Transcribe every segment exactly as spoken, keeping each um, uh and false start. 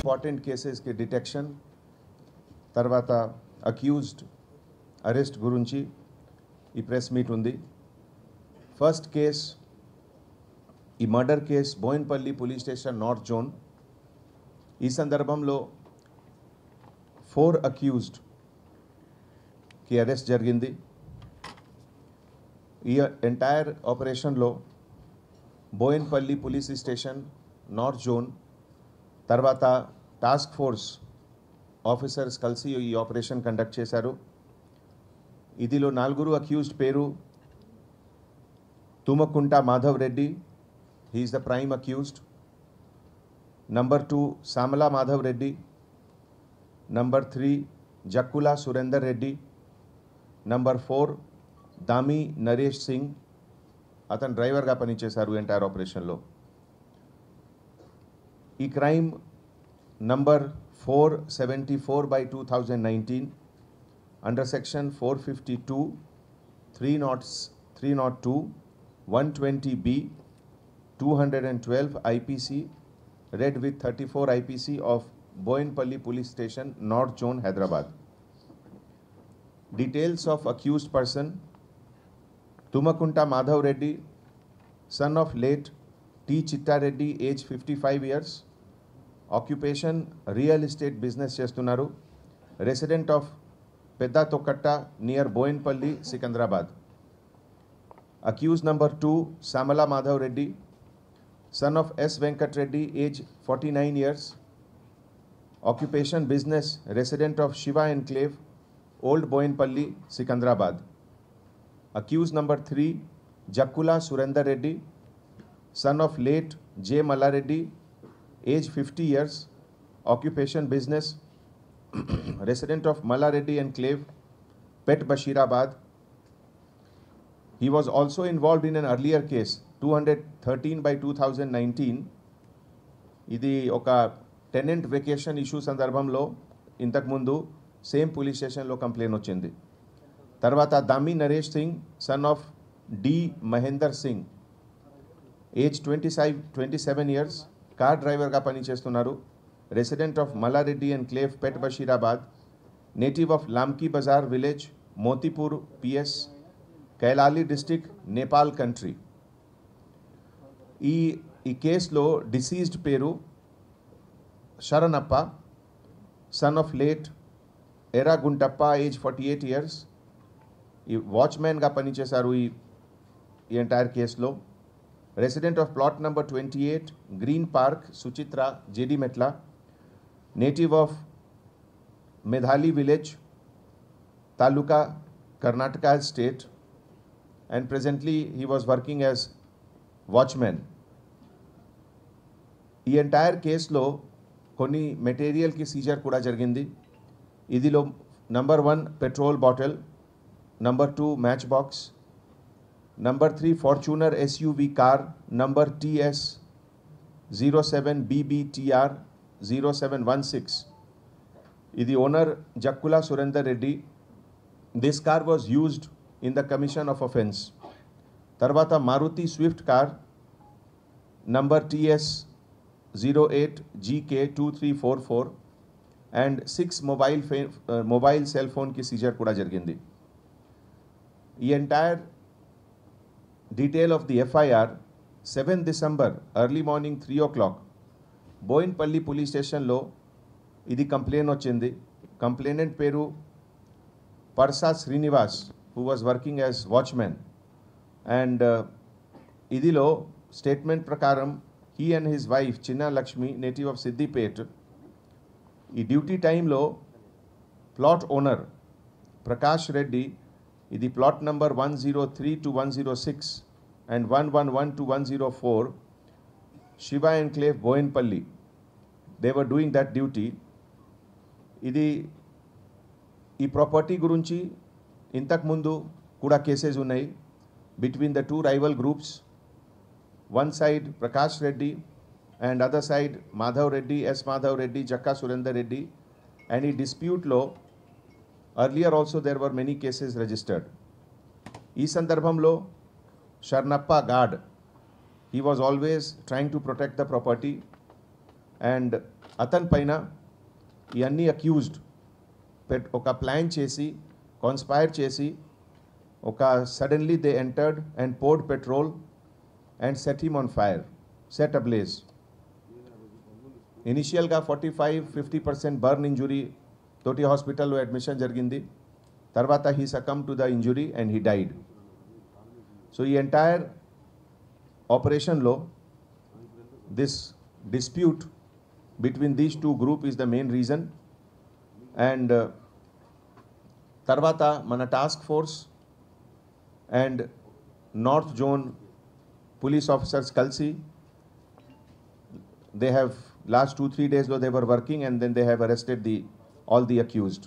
Important కేసెస్కి detection, తర్వాత accused arrest గురించి ఈ ప్రెస్ మీట్ ఉంది. ఫస్ట్ కేస్, ఈ murder case Boinpally police station north zone. ఈ సందర్భంలో ఫోర్ అక్యూజ్డ్కి అరెస్ట్ జరిగింది. ఈ ఎంటైర్ ఆపరేషన్లో Boinpally police station north zone తర్వాత టాస్క్ ఫోర్స్ ఆఫీసర్స్ కలిసి ఈ ఆపరేషన్ కండక్ట్ చేశారు. ఇదిలో నలుగురు అక్యూజ్డ్ పేరు Tummakunta Madhav Reddy, he is the prime accused. Number two, Samala Madhav Reddy. Number three, Jakkula Surender Reddy. Number four, Dami Naresh Singh. అతను డ్రైవర్గా పనిచేశారు ఎంటైర్ ఆపరేషన్లో. ఈ crime number four seventy four by two thousand nineteen under section four fifty two three nought three nought two one twenty B two hundred twelve I P C read with thirty-four I P C of Boinpalli Police Station, North Zone, Hyderabad. Details of accused person: Tummakunta Madhav Reddy, son of late T. Chitta Reddy, age fifty-five years, occupation real estate business chestunaru, resident of Pedda Tokkatta near Boinpalli, Sikandrabad. Accused number two, Samala Madhav Reddy, son of S. Venkat Reddy, age forty-nine years, occupation business, resident of Shiva Enclave, Old Boinpalli, Sikandrabad. Accused number three, Jakkula Surender Reddy, son of late J. Malla Reddy, age fifty years, occupation business, resident of Malla Reddy Enclave, Pet Bashirabad. He was also involved in an earlier case, two thirteen by two thousand nineteen. ఇది ఒక tenant vacation issue సందర్భంలో ఇంతకుముందు same police స్టేషన్లో complaint వచ్చింది. తర్వాత Dami Naresh Singh, son of D Mahender Singh, age twenty five twenty seven years, car డ్రైవర్గా పనిచేస్తున్నారు, resident of Mallareddy enclave, Pet Basheerabad, native of Lamki Bazar village, Motipur PS, Kailali district, Nepal country. ఈ ఈ కేసులో డిసీజ్డ్ పేరు Sharanappa, sun of late Era Guntappa, age forty eight years. ఈ వాచ్మ్యాన్గా పనిచేశారు ఈ ఈ ఎంటైర్ కేసులో. Resident of plot number twenty eight green park, Suchitra, Jeedimetla, native of Medhali village, taluka, Karnataka state, and presently he was working as watchman. ఈ ఎంటైర్ కేసులో కొన్ని మెటీరియల్కి సీజర్ కూడా జరిగింది. ఇదిలో number one petrol bottle, number two match box, number three Fortuner SUV car number TS zero seven BBTR zero seven one six. ఇది owner Jakkula Surender Reddy. This car was used in the commission of offense. Tarvata Maruti Swift car number T S zero eight G K two three four four and six mobile uh, mobile cell phone ki seizure kuda jarigindi. The entire detail of the F I R seventh December early morning three o'clock Boinpalli police station lo idi complaint ochindi. Complainant peru Parsa Srinivas, who was working as watchman, and uh, idilo statement prakaram he and his wife Chinna Lakshmi, native of Siddipet, ee duty time lo plot owner Prakash Reddy, idi plot number one zero three to one zero six and one one one to one zero four, Shiva Enclave, Boinpalli, they were doing that duty. Idi ee property gurunchi ఇంతకు ముందు కూడా cases ఉన్నాయి between the two rival groups. One side Prakash Reddy and other side Madhav Reddy, S Madhav Reddy, Jakka Surender Reddy. And ఈ డిస్ప్యూట్లో earlier also there were many cases registered. ఈ సందర్భంలో Sharnappa Goud, he was always trying to protect the property, and అతని పైన ఇవన్నీ అక్యూజ్డ్ పెట్ ఒక ప్లాన్ చేసి కాన్స్పైర్ చేసి ఒక suddenly they entered and poured petrol and set him on fire set ablaze. ఇనిషియల్గా forty five fifty percent burn injury తోటి హాస్పిటల్లో అడ్మిషన్ జరిగింది. తర్వాత he succumb to the injury and he died. So ఈ entire ఆపరేషన్లో this dispute between these two group is the main reason. And uh, tarvata mana task force and north zone police officers kalsi, they have last two three days lo they were working and then they have arrested the all the accused.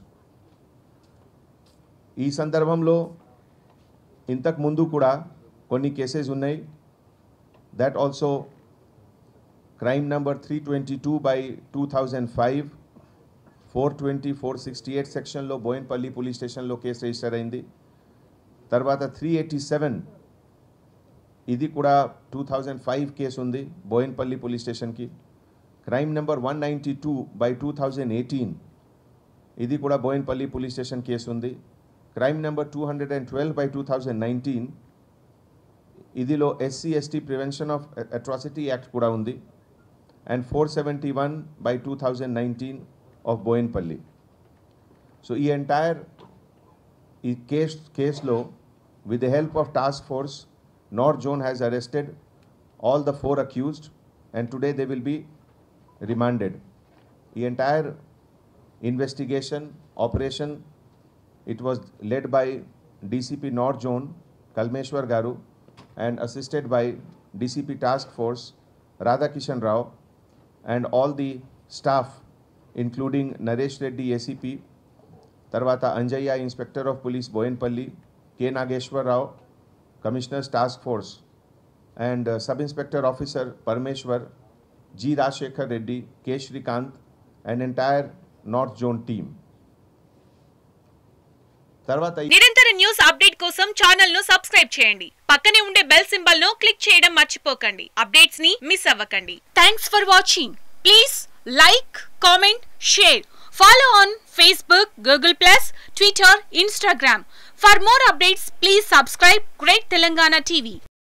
ఈ సందర్భంలో ఇంతకు ముందు కూడా కొన్ని cases ఉన్నాయి. that also crime number three twenty-two by two thousand five, four twenty, four sixty-eight section lo Bownepally police station lo case register ayindi. Tarvata three eighty-seven idi kuda two thousand five case undi Bownepally police station ki. Crime number one ninety-two by two thousand eighteen idi kuda Bownepally police station case undi. Crime number two twelve by two thousand nineteen idilo S C S T Prevention of Atrocity Act kuda undi. And four seventy-one by two thousand nineteen of Bownepally. So the entire case, case law, with the help of task force, North Zone has arrested all the four accused and today they will be remanded. The entire investigation, operation, it was led by D C P North Zone, Kalmeshwar Garu, and assisted by D C P Task Force, Kishan Rao, and all the staff including Naresh Reddy A C P, Tarvata Anjaya Inspector of Police Bownepally, K Nageshwar Rao, Commissioner's Task Force, and uh, Sub Inspector Officer Parameshwar, G Rajshekar Reddy, K Shrikant, and entire North Zone team. Tarvata నిరంతర news update కోసం channel ను subscribe చేయండి. పక్కనే ఉండే bell symbol ను click చేయడం మర్చిపోకండి. Updates ని మిస్ అవ్వకండి. Thanks for watching. Please like, comment, share. Follow on Facebook, Google plus, Twitter, Instagram. For more updates, please subscribe Great Telangana T V.